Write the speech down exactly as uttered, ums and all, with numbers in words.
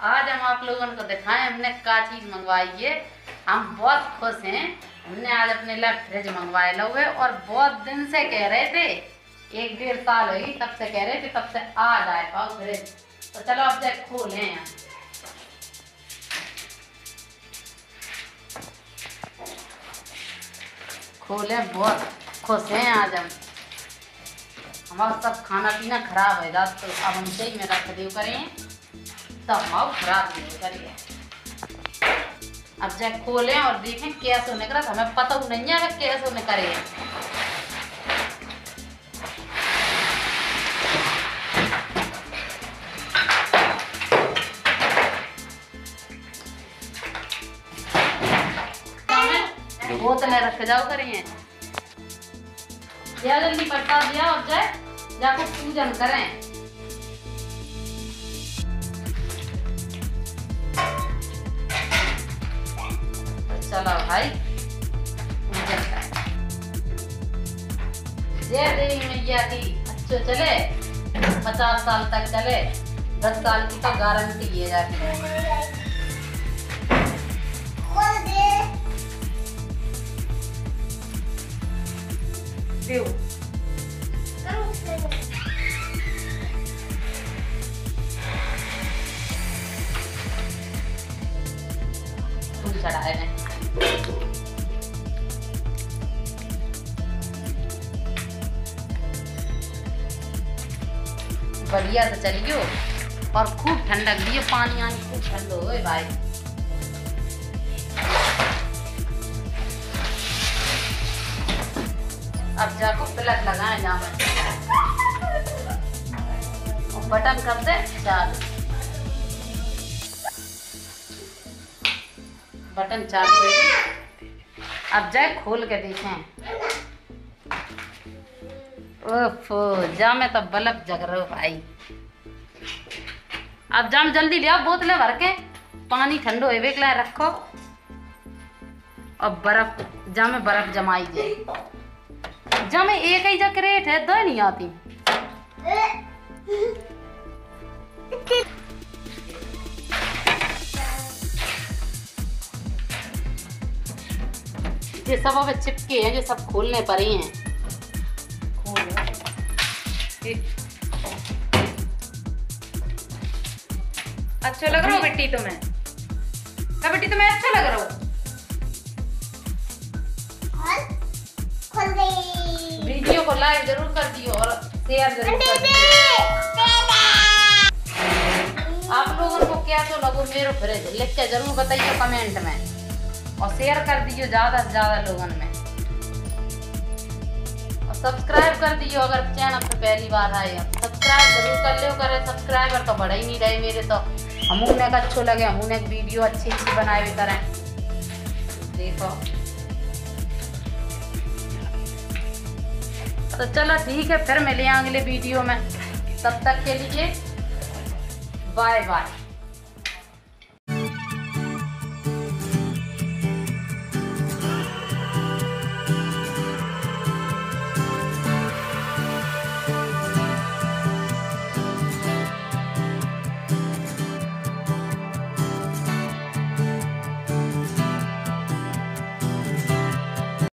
आज हम आप लोगों को दिखाएं हमने क्या चीज़ मंगवाई है। हम बहुत खुश हैं। हमने आज अपने लिए फ्रिज मंगवाए हुए और बहुत दिन से कह रहे थे, एक डेढ़ साल हुई तब से कह रहे थे, तब से आ जाए पाओ फ्रिज। तो चलो अब जाए खोलें हैं। खोले, बहुत खुश हैं आज हम। हमारा सब खाना पीना खराब है जात, तो अब हम सही में रख दे करें तो हम खराब नहीं करिए। अब जाए खोलें और देखें कैसे निकला। हमें पता नहीं है कैसे निकले। बोतलें रख जाओ करिए, या जल्दी प्रसाद दिया और जाए जाकर पूजन करें। चलो भाई पूजन करें। जय देवी मैया की अच्छे चले, पचास साल तक चले, दस साल की तो गारंटी है जाती। फूल चढ़ाए हैं। बढ़िया से चलियो और खूब ठंडक दियो, पानी आनी खूब ठंडो हो भाई। अब जाको प्लग लगाए जाओ और बटन कर दे चालू। बटन चालू है। अब जाए खोल के देखें। ओफो, जा में तो बल्ब जग रहा भाई। अब जाम जल्दी ले आओ बोतलें भर के, पानी ठंडो है के रखो और बर्फ जा में बर्फ जमाई जाए। जा में एक ही जग रेट है, दो नहीं आती। ये सब अब चिपके हैं, जो सब खोलने पर ही हैं। अच्छा लग रहा हो बेटी तुम्हें? क्या बेटी तुम्हें अच्छा लग रहा हो? वीडियो को लाइक जरूर कर दियो और शेयर जरूर कर दियो। आप लोगों को क्या तो लगो मेरे फ्रिज, लिख के जरूर बताइए कमेंट में और शेयर कर दीजिए ज्यादा से ज्यादा लोगों में। और सब्सक्राइब कर दियो अगर चैनल पे पहली बार आए। सब्सक्राइब जरूर कर लियो करे, सब्सक्राइबर तो बढ़ा ही नहीं रहे मेरे। तो हम उन्हें अच्छो लगे, हम उन्हें वीडियो अच्छी अच्छी बनाए हुए करें। देखो तो चलो ठीक है, फिर मिलें अगले वीडियो में। तब तक के लिए बाय बाय।